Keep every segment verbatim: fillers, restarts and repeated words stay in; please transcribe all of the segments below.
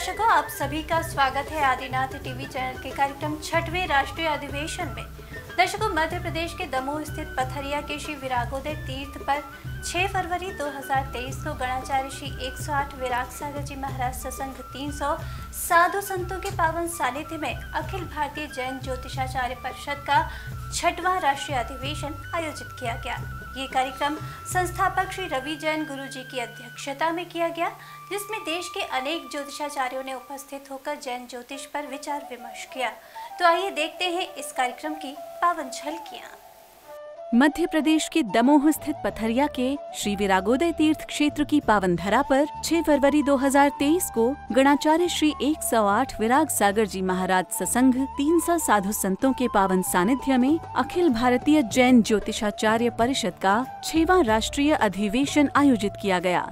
दर्शकों, आप सभी का स्वागत है आदिनाथ टीवी चैनल के कार्यक्रम छठवें राष्ट्रीय अधिवेशन में। दर्शकों, मध्य प्रदेश के दमोह स्थित पथरिया के श्री विरागोदय तीर्थ पर छह फरवरी दो हज़ार तेईस को गणाचार्य श्री एक सौ आठ विराग सागर जी महाराज सत्संग तीन सौ साधु संतों के पावन सानिध्य में अखिल भारतीय जैन ज्योतिषाचार्य परिषद का छठवां राष्ट्रीय अधिवेशन आयोजित किया गया। ये कार्यक्रम संस्थापक श्री रवि जैन गुरु जी की अध्यक्षता में किया गया, जिसमें देश के अनेक ज्योतिषाचार्यों ने उपस्थित होकर जैन ज्योतिष पर विचार विमर्श किया। तो आइए देखते हैं इस कार्यक्रम की पावन झलकियां। मध्य प्रदेश के दमोह स्थित पथरिया के श्री विरागोदय तीर्थ क्षेत्र की पावन धरा पर छह फरवरी दो हज़ार तेईस को गणाचार्य श्री एक सौ आठ विराग सागर जी महाराज सत्संग तीन सौ साधु संतों के पावन सानिध्य में अखिल भारतीय जैन ज्योतिषाचार्य परिषद का छठवां राष्ट्रीय अधिवेशन आयोजित किया गया।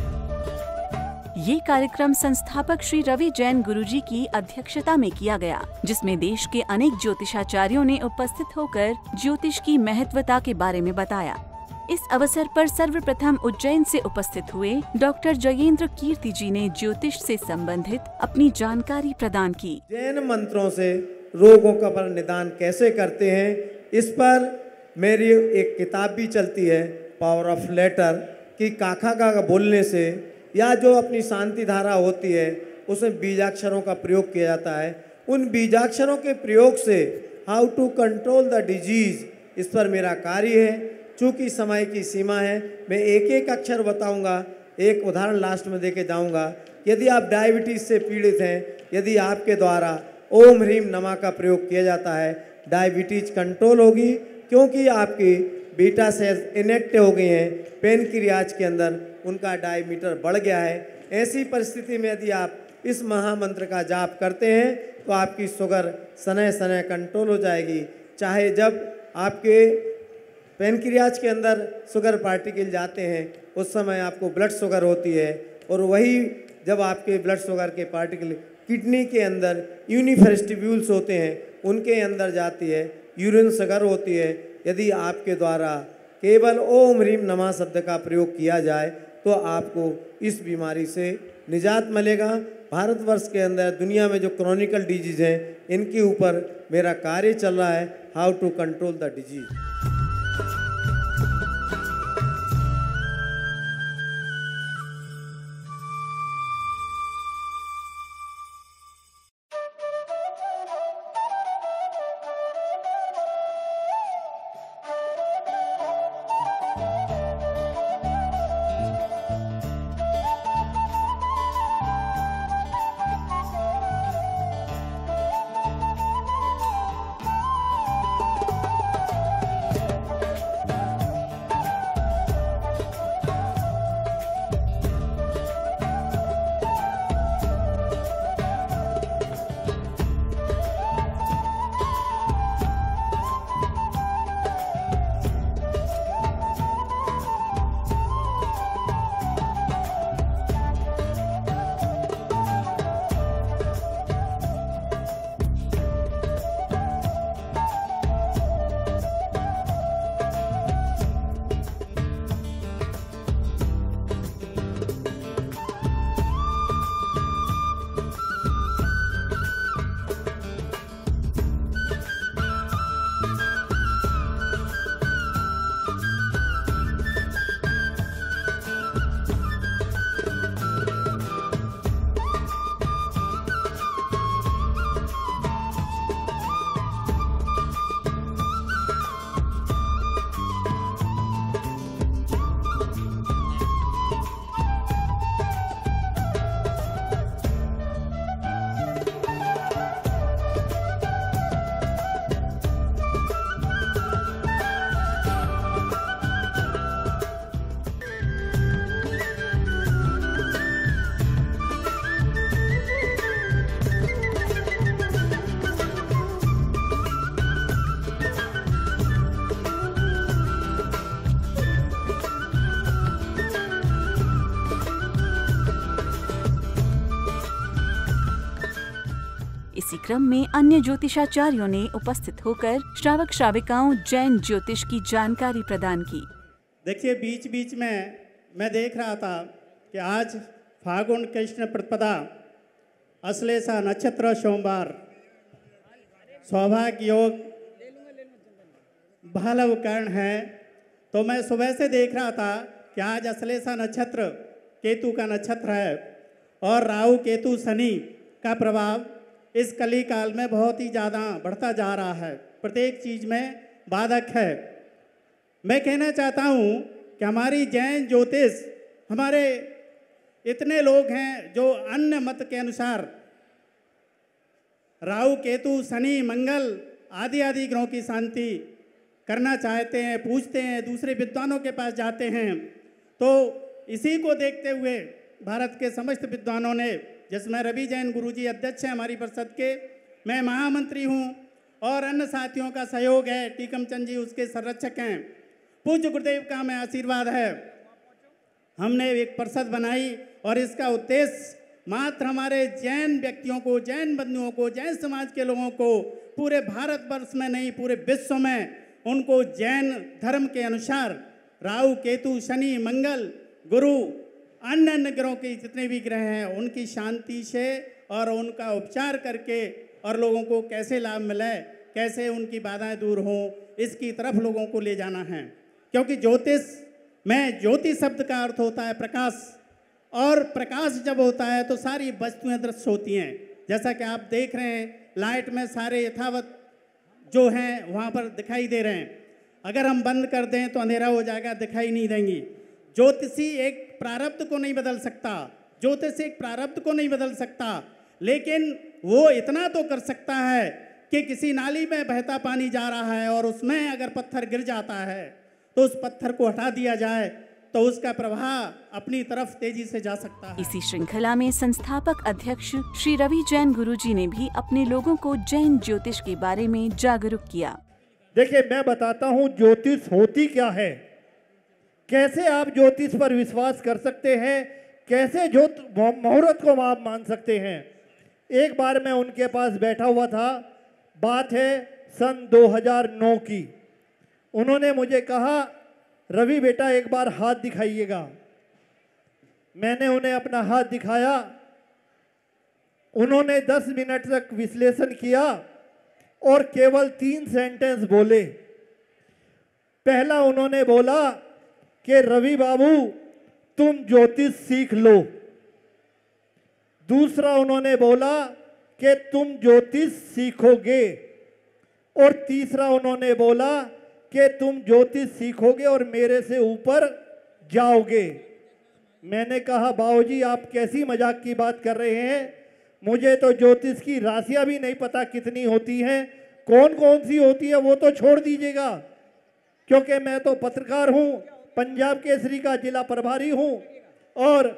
ये कार्यक्रम संस्थापक श्री रवि जैन गुरुजी की अध्यक्षता में किया गया, जिसमें देश के अनेक ज्योतिषाचार्यों ने उपस्थित होकर ज्योतिष की महत्वता के बारे में बताया। इस अवसर पर सर्वप्रथम उज्जैन से उपस्थित हुए डॉक्टर जयेंद्र कीर्ति जी ने ज्योतिष से संबंधित अपनी जानकारी प्रदान की। जैन मंत्रों से रोगों का पर निदान कैसे करते हैं, इस पर मेरी एक किताब भी चलती है, पावर ऑफ लेटर, कि काखा का बोलने से या जो अपनी शांति धारा होती है उसमें बीजाक्षरों का प्रयोग किया जाता है। उन बीजाक्षरों के प्रयोग से how to control the disease, इस पर मेरा कार्य है। चूँकि समय की सीमा है, मैं एक एक अक्षर बताऊंगा, एक उदाहरण लास्ट में देके जाऊंगा। यदि आप डायबिटीज़ से पीड़ित हैं, यदि आपके द्वारा ओम ह्रीम नमा का प्रयोग किया जाता है, डायबिटीज कंट्रोल होगी, क्योंकि आपकी बीटा सेल्स इनेक्टिव हो गई हैं, पेनक्रियाज के अंदर उनका डायमीटर बढ़ गया है। ऐसी परिस्थिति में यदि आप इस महामंत्र का जाप करते हैं तो आपकी शुगर सनह सनह कंट्रोल हो जाएगी। चाहे जब आपके पेनक्रियाज के अंदर शुगर पार्टिकल जाते हैं उस समय आपको ब्लड शुगर होती है, और वही जब आपके ब्लड शुगर के पार्टिकल किडनी के अंदर यूनिफेस्टिब्यूल्स होते हैं उनके अंदर जाती है, यूरिन शुगर होती है। यदि आपके द्वारा केवल ओम ह्रीम नमः शब्द का प्रयोग किया जाए तो आपको इस बीमारी से निजात मिलेगा। भारतवर्ष के अंदर दुनिया में जो क्रॉनिकल डिजीज़ हैं, इनके ऊपर मेरा कार्य चल रहा है, how to control the disease. इसी क्रम में अन्य ज्योतिषाचार्यों ने उपस्थित होकर श्रावक श्राविकाओं जैन ज्योतिष की जानकारी प्रदान की। देखिए, बीच बीच में मैं देख रहा था कि आज फागुन कृष्ण प्रतिपदा अश्लेषा नक्षत्र सोमवार, सौभाग्य योग, भालव कर्ण है। तो मैं सुबह से देख रहा था कि आज अश्लेषा नक्षत्र केतु का नक्षत्र है और राहु केतु शनि का प्रभाव इस कली काल में बहुत ही ज़्यादा बढ़ता जा रहा है, प्रत्येक चीज़ में बाधक है। मैं कहना चाहता हूँ कि हमारी जैन ज्योतिष, हमारे इतने लोग हैं जो अन्य मत के अनुसार राहु केतु शनि मंगल आदि आदि ग्रहों की शांति करना चाहते हैं, पूछते हैं, दूसरे विद्वानों के पास जाते हैं। तो इसी को देखते हुए भारत के समस्त विद्वानों ने, जिसमें रवि जैन गुरुजी अध्यक्ष हैं हमारी परिषद के, मैं महामंत्री हूँ और अन्य साथियों का सहयोग है, टीकम चंद जी उसके संरक्षक हैं, पूज्य गुरुदेव का हमें आशीर्वाद है। हमने एक परिषद बनाई और इसका उद्देश्य मात्र हमारे जैन व्यक्तियों को, जैन बंधुओं को, जैन समाज के लोगों को पूरे भारतवर्ष में नहीं पूरे विश्व में उनको जैन धर्म के अनुसार राहु केतु शनि मंगल गुरु अन्य अन्य ग्रहों के जितने भी ग्रह हैं उनकी शांति से और उनका उपचार करके और लोगों को कैसे लाभ मिले, कैसे उनकी बाधाएं दूर हों, इसकी तरफ लोगों को ले जाना है। क्योंकि ज्योतिष में ज्योति शब्द का अर्थ होता है प्रकाश, और प्रकाश जब होता है तो सारी वस्तुएं दृश्य होती हैं। जैसा कि आप देख रहे हैं लाइट में सारे यथावत जो हैं वहाँ पर दिखाई दे रहे हैं, अगर हम बंद कर दें तो अंधेरा हो जाएगा, दिखाई नहीं देंगी। ज्योतिषी एक प्रारब्ध को नहीं बदल सकता, ज्योतिष एक प्रारब्ध को नहीं बदल सकता, लेकिन वो इतना तो कर सकता है कि किसी नाली में बहता पानी जा रहा है और उसमें अगर पत्थर गिर जाता है तो उस पत्थर को हटा दिया जाए तो उसका प्रवाह अपनी तरफ तेजी से जा सकता है। इसी श्रृंखला में संस्थापक अध्यक्ष श्री रवि जैन गुरुजी ने भी अपने लोगों को जैन ज्योतिष के बारे में जागरूक किया। देखिए, मैं बताता हूँ ज्योतिष होती क्या है, कैसे आप ज्योतिष पर विश्वास कर सकते हैं, कैसे ज्योत मुहूर्त को आप मान सकते हैं। एक बार मैं उनके पास बैठा हुआ था, बात है सन दो हज़ार नौ की। उन्होंने मुझे कहा, रवि बेटा एक बार हाथ दिखाइएगा। मैंने उन्हें अपना हाथ दिखाया। उन्होंने दस मिनट तक विश्लेषण किया और केवल तीन सेंटेंस बोले। पहला उन्होंने बोला कि रवि बाबू तुम ज्योतिष सीख लो। दूसरा उन्होंने बोला कि तुम ज्योतिष सीखोगे। और तीसरा उन्होंने बोला कि तुम ज्योतिष सीखोगे और मेरे से ऊपर जाओगे। मैंने कहा, बाबूजी आप कैसी मजाक की बात कर रहे हैं, मुझे तो ज्योतिष की राशियां भी नहीं पता कितनी होती हैं, कौन कौन सी होती है वो तो छोड़ दीजिएगा, क्योंकि मैं तो पत्रकार हूं, पंजाब केसरी का जिला प्रभारी हूं और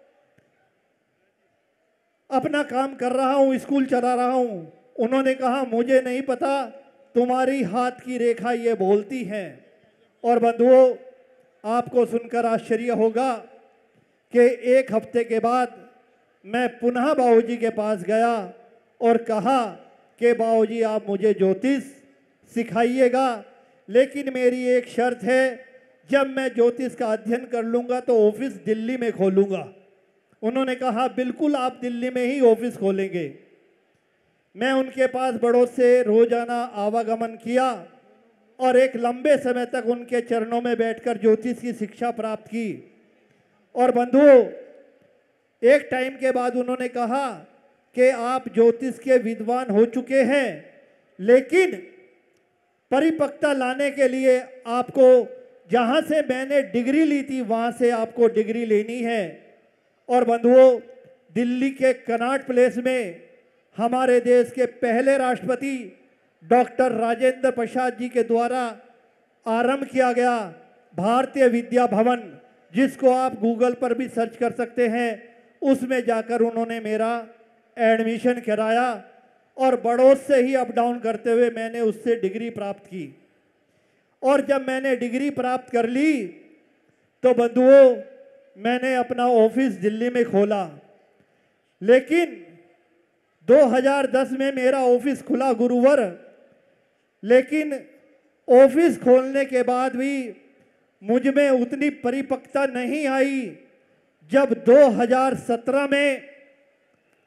अपना काम कर रहा हूं, स्कूल चला रहा हूं। उन्होंने कहा, मुझे नहीं पता, तुम्हारी हाथ की रेखा ये बोलती है। और बंधुओं, आपको सुनकर आश्चर्य होगा कि एक हफ्ते के बाद मैं पुनः बाबूजी के पास गया और कहा कि बाबूजी आप मुझे ज्योतिष सिखाइएगा, लेकिन मेरी एक शर्त है, जब मैं ज्योतिष का अध्ययन कर लूँगा तो ऑफिस दिल्ली में खोलूँगा। उन्होंने कहा, बिल्कुल आप दिल्ली में ही ऑफिस खोलेंगे। मैं उनके पास बड़ों से रोजाना आवागमन किया और एक लंबे समय तक उनके चरणों में बैठकर ज्योतिष की शिक्षा प्राप्त की। और बंधुओं, एक टाइम के बाद उन्होंने कहा कि आप ज्योतिष के विद्वान हो चुके हैं, लेकिन परिपक्वता लाने के लिए आपको जहाँ से मैंने डिग्री ली थी वहाँ से आपको डिग्री लेनी है। और बंधुओं, दिल्ली के कनॉट प्लेस में हमारे देश के पहले राष्ट्रपति डॉक्टर राजेंद्र प्रसाद जी के द्वारा आरंभ किया गया भारतीय विद्या भवन, जिसको आप गूगल पर भी सर्च कर सकते हैं, उसमें जाकर उन्होंने मेरा एडमिशन कराया और बड़ौद से ही अप डाउन करते हुए मैंने उससे डिग्री प्राप्त की। और जब मैंने डिग्री प्राप्त कर ली तो बंधुओं, मैंने अपना ऑफिस दिल्ली में खोला। लेकिन दो हज़ार दस में मेरा ऑफिस खुला गुरुवार, लेकिन ऑफिस खोलने के बाद भी मुझ में उतनी परिपक्वता नहीं आई। जब दो हज़ार सत्रह में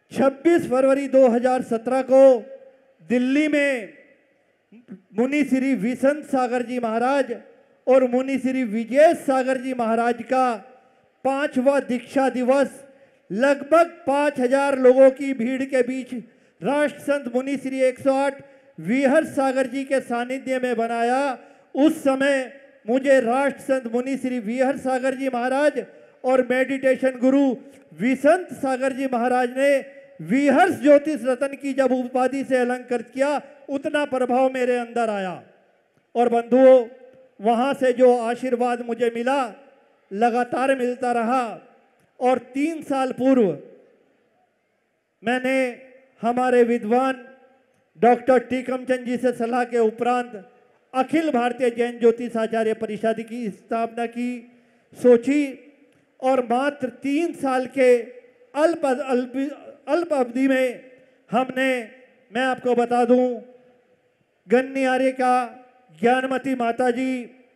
छब्बीस फरवरी दो हज़ार सत्रह को दिल्ली में मुनि श्री विसंत सागर जी महाराज और मुनि श्री विजय सागर जी महाराज का पांचवा दीक्षा दिवस लगभग पाँच हजार लोगों की भीड़ के बीच राष्ट्र संत मुनि श्री एक सौ आठ विहर सागर जी के सानिध्य में बनाया। उस समय मुझे राष्ट्र संत मुनि श्री विहर सागर जी महाराज और मेडिटेशन गुरु विसंत सागर जी महाराज ने विहर्ष ज्योतिष रत्न की जब उपाधि से अलंकृत किया, उतना प्रभाव मेरे अंदर आया। और बंधुओं, वहाँ से जो आशीर्वाद मुझे मिला लगातार मिलता रहा। और तीन साल पूर्व मैंने हमारे विद्वान डॉक्टर टीकमचंद जी से सलाह के उपरांत अखिल भारतीय जैन ज्योतिष आचार्य परिषद की स्थापना की सोची और मात्र तीन साल के अल्प अल्प अल्प अवधि में हमने, मैं आपको बता दूं, गन्नी आर्य का ज्ञानमती माता जी,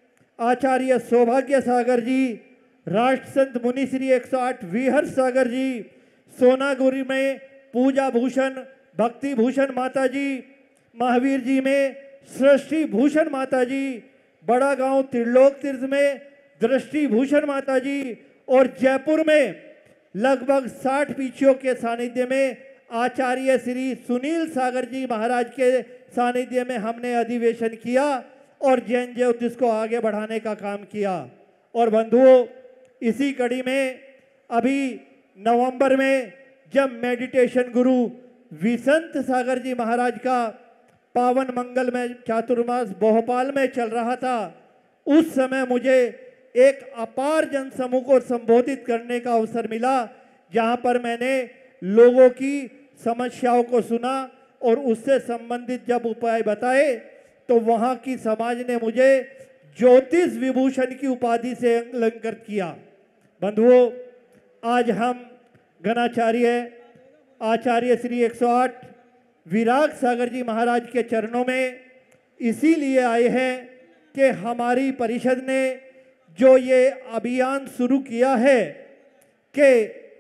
आचार्य सौभाग्य सागर जी, राष्ट्र संत मुनि श्री एक सौ आठ विहर सागर जी, सोनागुरी में पूजा भूषण भक्ति भूषण माता जी, महावीर जी में सृष्टि भूषण माता जी, बड़ा गांव त्रिलोक तीर्थ में दृष्टि भूषण माता जी, और जयपुर में लगभग साठ पीछियों के सानिध्य में आचार्य श्री सुनील सागर जी महाराज के सानिध्य में हमने अधिवेशन किया और जैन ज्योतिष को आगे बढ़ाने का काम किया। और बंधुओं, इसी कड़ी में अभी नवंबर में जब मेडिटेशन गुरु विसंत सागर जी महाराज का पावन मंगल में चातुर्मास भोपाल में चल रहा था, उस समय मुझे एक अपार जनसमूह को संबोधित करने का अवसर मिला, जहां पर मैंने लोगों की समस्याओं को सुना और उससे संबंधित जब उपाय बताए तो वहां की समाज ने मुझे ज्योतिष विभूषण की उपाधि से अलंकृत किया। बंधुओं, आज हम गणाचार्य आचार्य श्री एक सौ आठ विराग सागर जी महाराज के चरणों में इसीलिए आए हैं कि हमारी परिषद ने जो ये अभियान शुरू किया है कि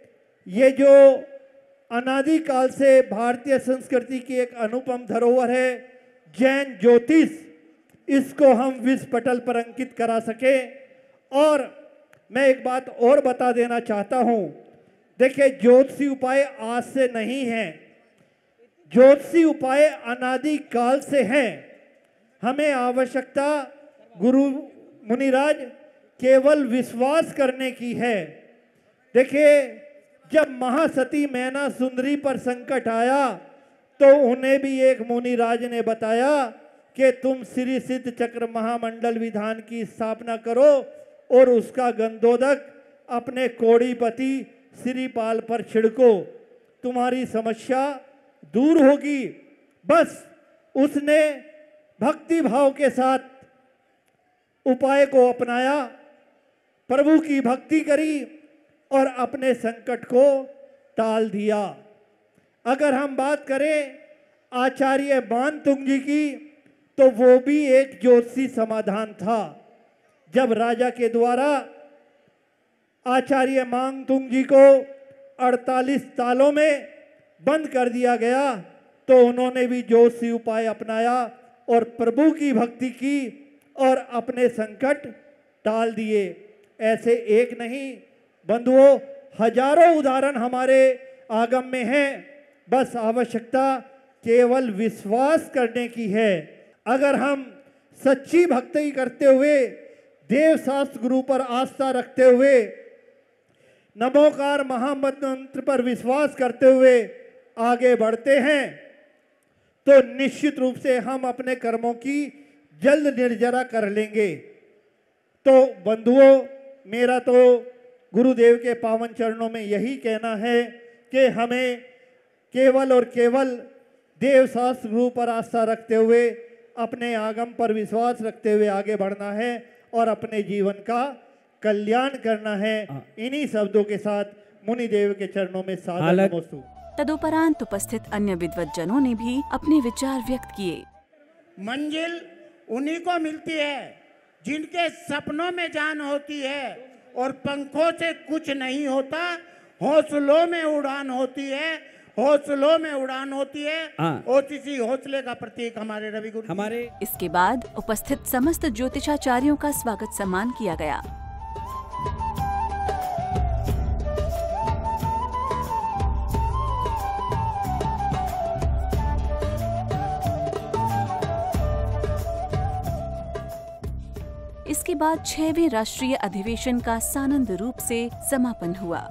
ये जो अनादिकाल से भारतीय संस्कृति की एक अनुपम धरोहर है जैन ज्योतिष, इसको हम विश्व पटल पर अंकित करा सके। और मैं एक बात और बता देना चाहता हूं, देखिए, ज्योतिषी उपाय आज से नहीं है, ज्योतिषी उपाय अनादिकाल से हैं। हमें आवश्यकता गुरु मुनिराज केवल विश्वास करने की है। देखिए, जब महासती मैना सुंदरी पर संकट आया तो उन्हें भी एक मुनिराज ने बताया कि तुम श्री सिद्ध चक्र महामंडल विधान की स्थापना करो और उसका गंधोदक अपने कोड़ीपति श्रीपाल पर छिड़को, तुम्हारी समस्या दूर होगी। बस उसने भक्ति भाव के साथ उपाय को अपनाया, प्रभु की भक्ति करी और अपने संकट को टाल दिया। अगर हम बात करें आचार्य मानतुंग जी की, तो वो भी एक ज्योतिषी समाधान था। जब राजा के द्वारा आचार्य मानतुंग जी को अड़तालीस तालों में बंद कर दिया गया तो उन्होंने भी ज्योतिषी उपाय अपनाया और प्रभु की भक्ति की और अपने संकट टाल दिए। ऐसे एक नहीं बंधुओं, हजारों उदाहरण हमारे आगम में हैं। बस आवश्यकता केवल विश्वास करने की है। अगर हम सच्ची भक्ति करते हुए, देव शास्त्र गुरु पर आस्था रखते हुए, नमोकार महामंत्र पर विश्वास करते हुए आगे बढ़ते हैं तो निश्चित रूप से हम अपने कर्मों की जल्द निर्जरा कर लेंगे। तो बंधुओं, मेरा तो गुरुदेव के पावन चरणों में यही कहना है कि हमें केवल और केवल देव शास्त्र गुरु पर आस्था रखते हुए, अपने आगम पर विश्वास रखते हुए आगे बढ़ना है और अपने जीवन का कल्याण करना है। इन्हीं शब्दों के साथ मुनिदेव के चरणों में सादर नमोस्तु। तदुपरांत उपस्थित अन्य विद्वज्जनों ने भी अपने विचार व्यक्त किए। मंजिल उन्हीं को मिलती है जिनके सपनों में जान होती है और पंखों से कुछ नहीं होता, हौसलों में उड़ान होती है। हौसलों में उड़ान होती है हाँ। और इसी हौसले का प्रतीक हमारे रवि गुरु हमारे इसके बाद उपस्थित समस्त ज्योतिषाचार्यों का स्वागत सम्मान किया गया। इसके बाद छठवें राष्ट्रीय अधिवेशन का सानंद रूप से समापन हुआ।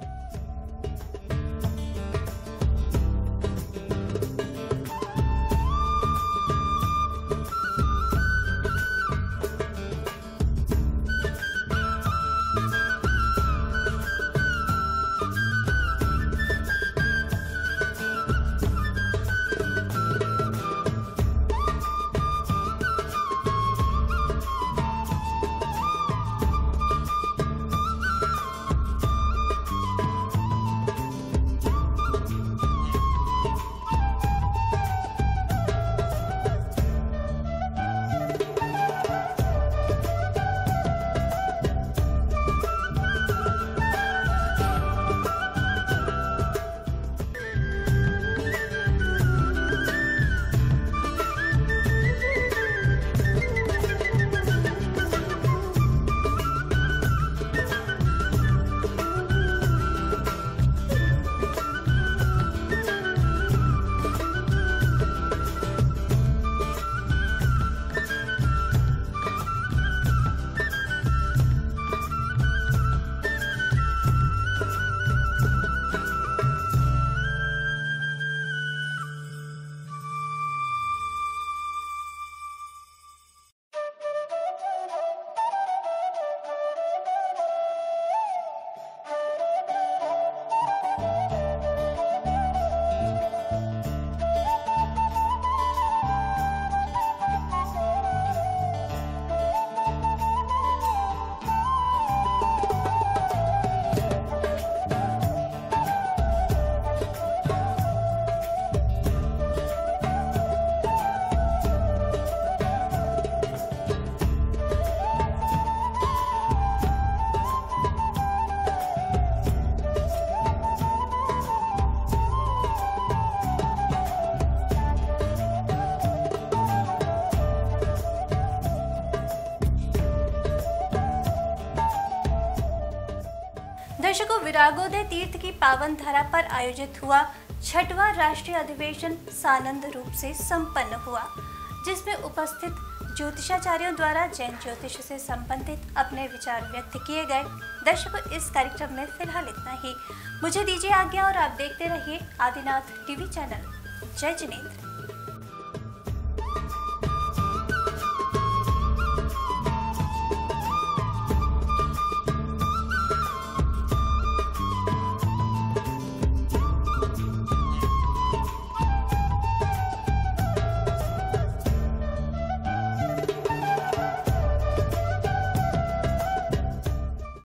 दर्शकों, विरागोदय तीर्थ की पावन धरा पर आयोजित हुआ छठवां राष्ट्रीय अधिवेशन सानंद रूप से संपन्न हुआ, जिसमें उपस्थित ज्योतिषाचार्यों द्वारा जैन ज्योतिष से संबंधित अपने विचार व्यक्त किए गए। दर्शकों, इस कार्यक्रम में फिलहाल इतना ही। मुझे दीजिए आज्ञा और आप देखते रहिए आदिनाथ टीवी चैनल। जय जिनेंद्र।